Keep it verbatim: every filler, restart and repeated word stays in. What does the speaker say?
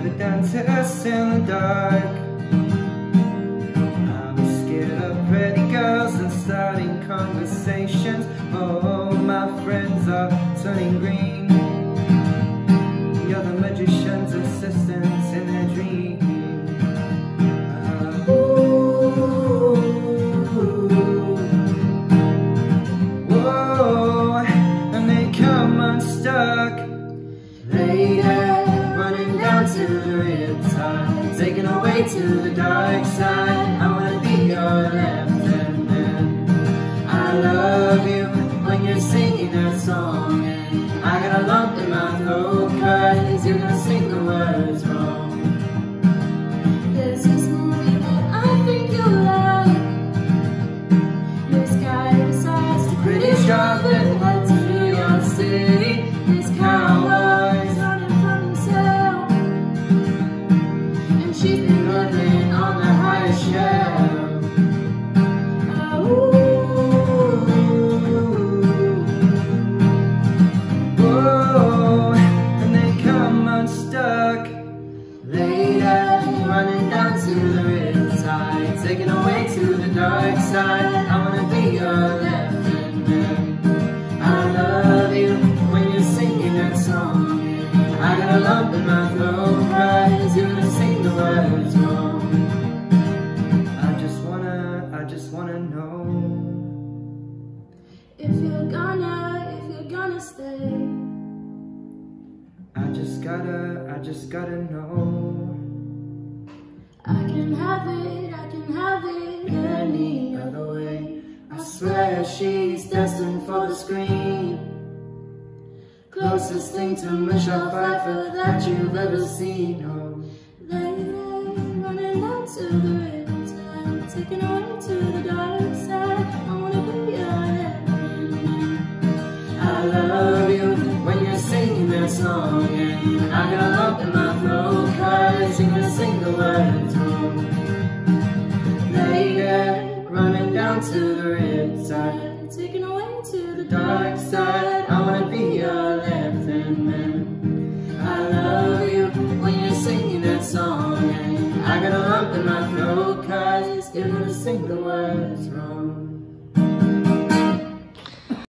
the dentist in the dark. I'm scared of pretty girls and starting conversations. Oh, my friends are turning green. You're the magician's assistants in their dream. Uh, ooh, whoa, and they come unstuck. Later, running down to the Riptide, taken away to the dark side. I wanna be your left-hand man. I love you when you're singing that song, and I got a lump in my throat 'cause you're gonna sing the words wrong. There's this movie that I think you'll like. This guy decides to quit his job and head to New York City. This cowboy's running from himself, and she's been living on the highest shelf. Oh, whoa, and they come unstuck. Later, running down to the Riptide, taken away to the dark side. I wanna be your left-hand man. I love you when you're singing that song. I got a lump in my throat 'cause you're gonna sing the words wrong. I just wanna, I just wanna know if you're gonna, if you're gonna stay. I just gotta, I just gotta know. I can have it, I can have it any other way. I swear she's destined for the screen. Closest thing to Michelle Pfeiffer that you've ever seen. Oh, Lady, running down to the Riptide, taken away to the dark side. I wanna be your left-hand man. I love you when you're singing that song, and I got a lump in my throat 'cause you're gonna sing the words wrong. Lady, running down to the Riptide, Taken away to the dark side. I wanna be your left-hand man. I love you when you're singing that song, and I got a lump in my throat 'cause you're gonna sing the words wrong.